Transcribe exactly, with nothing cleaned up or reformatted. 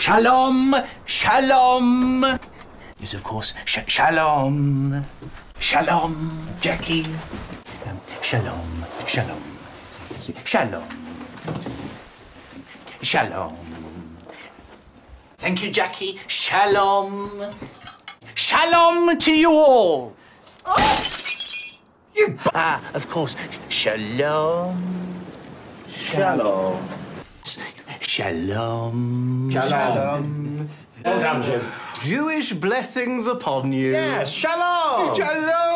Shalom, shalom. Yes, of course, sh shalom. Shalom, Jackie. Um, shalom, shalom. Shalom. Shalom. Thank you, Jackie. Shalom. Shalom to you all. Oh! You ah, of course. Shalom. Shalom. Shalom. Shalom. Well done, Jim. Jewish blessings upon you. Yes, shalom. Shalom.